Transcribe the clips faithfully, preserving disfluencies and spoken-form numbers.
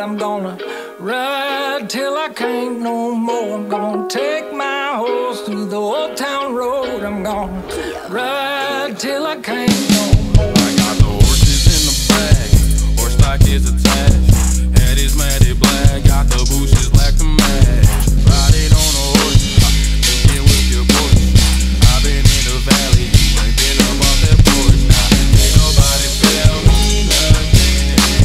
I'm gonna ride till I can't no more. I'm gonna take my horse through the old town road. I'm gonna ride till I can't no more. I got the horses in the back, horse stock is attached. Head is matted black, got the bushes black to match. Riding on a horse, thinking with your voice. I've been in the valley, you ain't been up off that porch. Now, ain't nobody tell me nothing.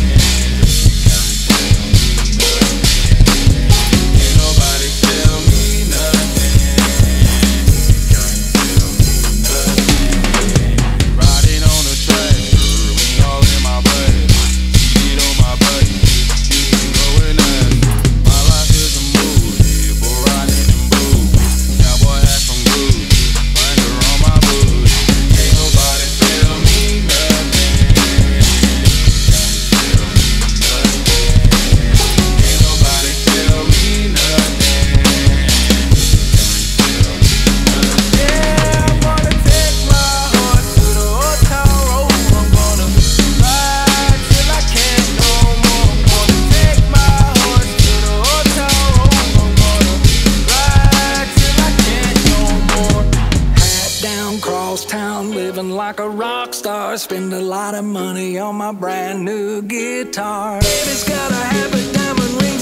Ain't nobody tell me nothing. Riding on a tractor, we all in my blood. Seated on my butt, you can go and ask. My life is a movie, bull riding in boots. Cowboy hat from Gucci, finger on my booty. Ain't nobody tell me nothing. Ain't nobody tell me nothing. Yeah, I'm gonna take my horse to the old town road. I'm gonna ride till I can't no more. I'm gonna take my horse to the old town road. I'm gonna ride till I can't no more. Hat down, cross town, living like a rock star. Spend a lot of money on my brand new guitar. Baby's got a habit, diamond ring.